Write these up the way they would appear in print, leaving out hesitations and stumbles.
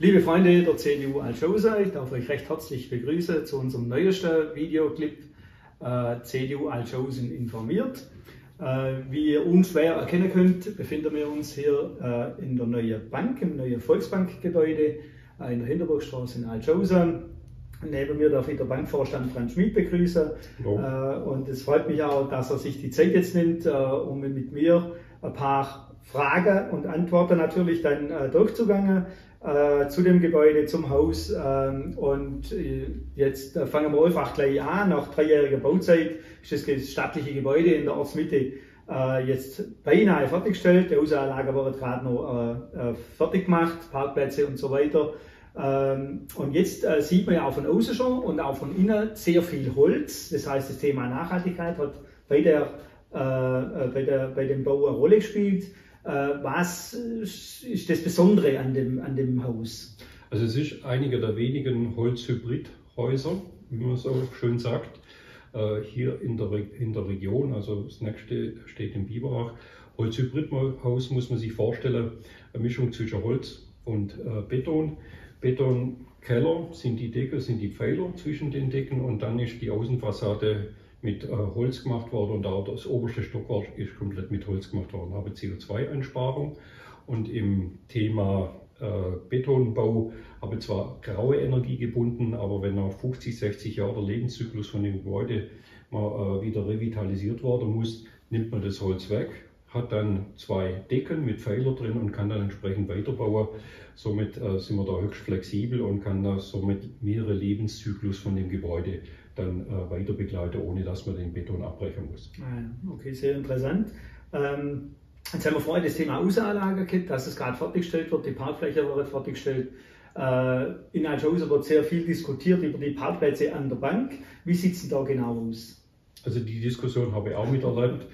Liebe Freunde der CDU Altschusa, ich darf euch recht herzlich begrüßen zu unserem neuesten Videoclip CDU Altschausen informiert. Wie ihr unschwer erkennen könnt, befinden wir uns hier in der neuen Bank, im neuen Volksbankgebäude in der Hinterburgstraße in Altschausen. Neben mir darf ich den Bankvorstand Franz Schmid begrüßen. Und es freut mich auch, dass er sich die Zeit jetzt nimmt, um mit mir ein paar Fragen und Antworten natürlich dann durchzugehen zu dem Gebäude, zum Haus. Jetzt fangen wir einfach gleich an. Nach 3-jähriger Bauzeit ist das stattliche Gebäude in der Ortsmitte jetzt beinahe fertiggestellt. Die Außenanlage wird gerade noch fertig gemacht, Parkplätze und so weiter. Und jetzt sieht man ja auch von außen schon und auch von innen sehr viel Holz. Das heißt, das Thema Nachhaltigkeit hat bei dem Bau eine Rolle gespielt. Was ist das Besondere an dem Haus? Also es ist einer der wenigen Holzhybridhäuser, wie man so schön sagt, hier in der Region. Also das nächste steht in Biberach. Holzhybridhaus muss man sich vorstellen, eine Mischung zwischen Holz und Beton. Betonkeller sind die Deckel, sind die Pfeiler zwischen den Decken und dann ist die Außenfassade mit Holz gemacht worden und auch das oberste Stockwerk ist komplett mit Holz gemacht worden. Habe CO2-Einsparung und im Thema Betonbau habe zwar graue Energie gebunden, aber wenn nach 50, 60 Jahren der Lebenszyklus von dem Gebäude mal wieder revitalisiert werden muss, nimmt man das Holz weg, hat dann 2 Decken mit Pfeiler drin und kann dann entsprechend weiterbauen. Somit sind wir da höchst flexibel und kann da somit mehrere Lebenszyklus von dem Gebäude dann weiter begleiten, ohne dass man den Beton abbrechen muss. Okay, sehr interessant. Jetzt haben wir vorhin das Thema Außenanlage gehabt, dass es gerade fertiggestellt wird, die Parkfläche wird fertiggestellt. In Altschausen wird sehr viel diskutiert über die Parkplätze an der Bank. Wie sieht es da genau aus? Also die Diskussion habe ich auch miterlebt,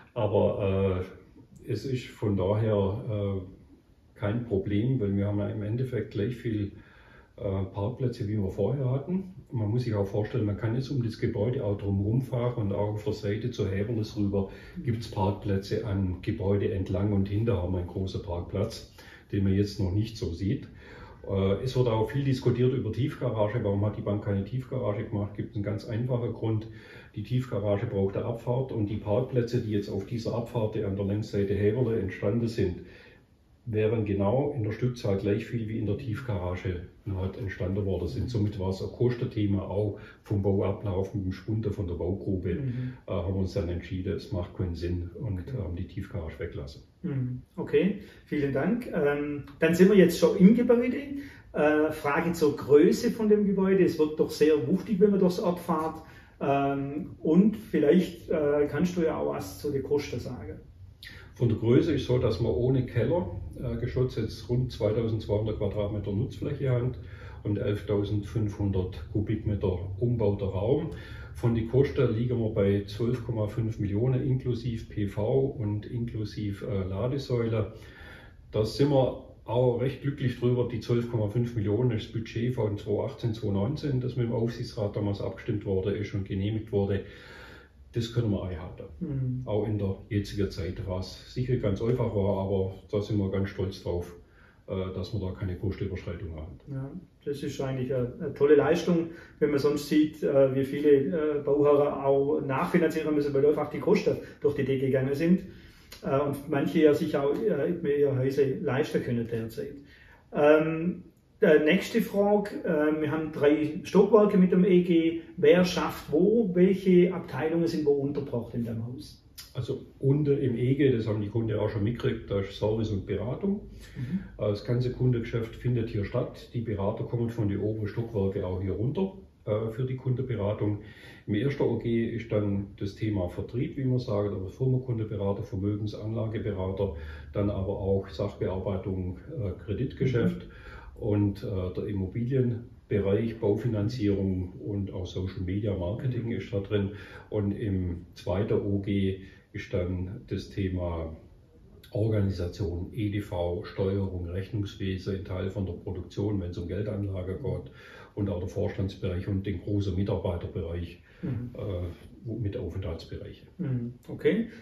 aber es ist von daher kein Problem, weil wir haben ja im Endeffekt gleich viel Parkplätze, wie wir vorher hatten. Man muss sich auch vorstellen, man kann jetzt um das Gebäude auch drumherum fahren und auch auf der Seite zur Häberles rüber gibt es Parkplätze am Gebäude entlang und hinter haben wir einen großen Parkplatz, den man jetzt noch nicht so sieht. Es wird auch viel diskutiert über Tiefgarage. Warum hat die Bank keine Tiefgarage gemacht? Gibt einen ganz einfachen Grund. Die Tiefgarage braucht eine Abfahrt und die Parkplätze, die jetzt auf dieser Abfahrt an der Längsseite Häberle entstanden sind, wären genau in der Stückzahl gleich viel wie in der Tiefgarage entstanden worden sind. Somit war es ein Kostenthema auch vom Bauablauf mit dem Spunter von der Baugrube. Haben wir uns dann entschieden, es macht keinen Sinn und haben die Tiefgarage weglassen. Okay, vielen Dank. Dann sind wir jetzt schon im Gebäude. Frage zur Größe von dem Gebäude. Es wird doch sehr wuchtig, wenn man durchs Ort fährt. Und vielleicht kannst du ja auch was zu den Kosten sagen. Von der Größe ist so, dass man ohne Kellergeschoss jetzt rund 2200 Quadratmeter Nutzfläche hat und 11.500 Kubikmeter umbauter Raum. Von den Kosten liegen wir bei 12,5 Millionen inklusive PV und inklusive Ladesäule. Da sind wir auch recht glücklich drüber. Die 12,5 Millionen ist das Budget von 2018, 2019, das mit dem Aufsichtsrat damals abgestimmt wurde ist und genehmigt wurde. Das können wir einhalten. Auch in der jetzigen Zeit, was sicher ganz einfach war, aber da sind wir ganz stolz drauf, dass wir da keine Kostenüberschreitung haben. Ja, das ist eigentlich eine tolle Leistung, wenn man sonst sieht, wie viele Bauherren auch nachfinanzieren müssen, weil einfach die Kosten durch die Decke gegangen sind und manche ja sich auch ihre Häuser leisten können derzeit. Nächste Frage, wir haben 3 Stockwerke mit dem EG. Wer schafft wo? Welche Abteilungen sind wo untergebracht in dem Haus? Also unten im EG, das haben die Kunden auch schon mitgekriegt, da ist Service und Beratung. Das ganze Kundengeschäft findet hier statt. Die Berater kommen von den oberen Stockwerken auch hier runter für die Kundenberatung. Im ersten OG ist dann das Thema Vertrieb, wie man sagt, aber Firmenkundenberater, Vermögensanlageberater, dann aber auch Sachbearbeitung, Kreditgeschäft. Und der Immobilienbereich, Baufinanzierung und auch Social Media Marketing ist da drin. Und im zweiten OG ist dann das Thema Organisation, EDV, Steuerung, Rechnungswesen, ein Teil von der Produktion, wenn es um Geldanlage geht, und auch der Vorstandsbereich und den großen Mitarbeiterbereich mit Aufenthaltsbereichen. Okay.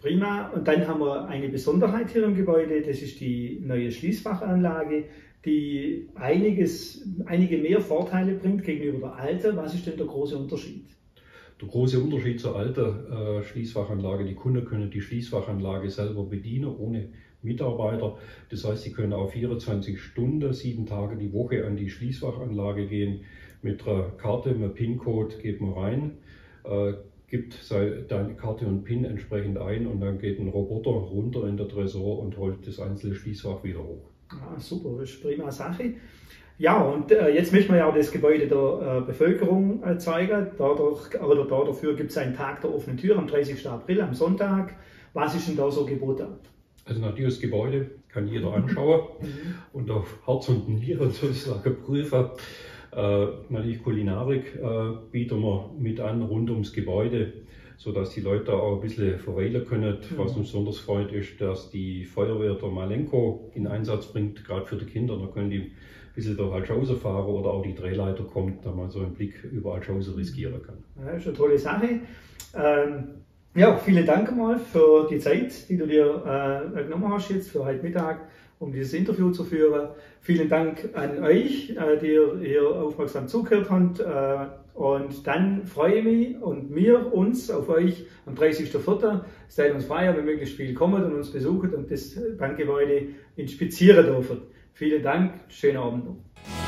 Prima. Und dann haben wir eine Besonderheit hier im Gebäude, das ist die neue Schließfachanlage, die einige mehr Vorteile bringt gegenüber der alten. Was ist denn der große Unterschied? Der große Unterschied zur alten Schließfachanlage, die Kunden können die Schließfachanlage selber bedienen, ohne Mitarbeiter. Das heißt, sie können auf 24 Stunden, 7 Tage die Woche an die Schließfachanlage gehen. Mit einer Karte, mit einem PIN-Code geht man rein, gibt deine Karte und PIN entsprechend ein und dann geht ein Roboter runter in der Tresor und holt das einzelne Schließfach wieder hoch. Ah, super, das ist eine prima Sache. Ja, und jetzt möchten wir ja auch das Gebäude der Bevölkerung zeigen. Dafür gibt es einen Tag der offenen Tür am 30. April, am Sonntag. Was ist denn da so geboten? Also natürlich das Gebäude kann jeder anschauen und auf Herz und Nieren sozusagen prüfen. Natürlich Kulinarik bieten wir mit an rund ums Gebäude, sodass die Leute auch ein bisschen verweilen können. Was uns besonders freut, ist, dass die Feuerwehr der Malenko in Einsatz bringt, gerade für die Kinder. Da können die ein bisschen durch Altschausen fahren oder auch die Drehleiter kommt, da man so einen Blick über Altschausen riskieren kann. Ja, das ist eine tolle Sache. Ja, vielen Dank mal für die Zeit, die du dir genommen hast jetzt für heute Mittag, um dieses Interview zu führen. Vielen Dank an euch, die ihr aufmerksam zugehört habt. Und dann freue ich mich und uns auf euch am 30.04. Seid uns feiern, wenn möglichst viel kommen und uns besuchen und das Bankgebäude inspizieren dürfen. Vielen Dank, schönen Abend noch.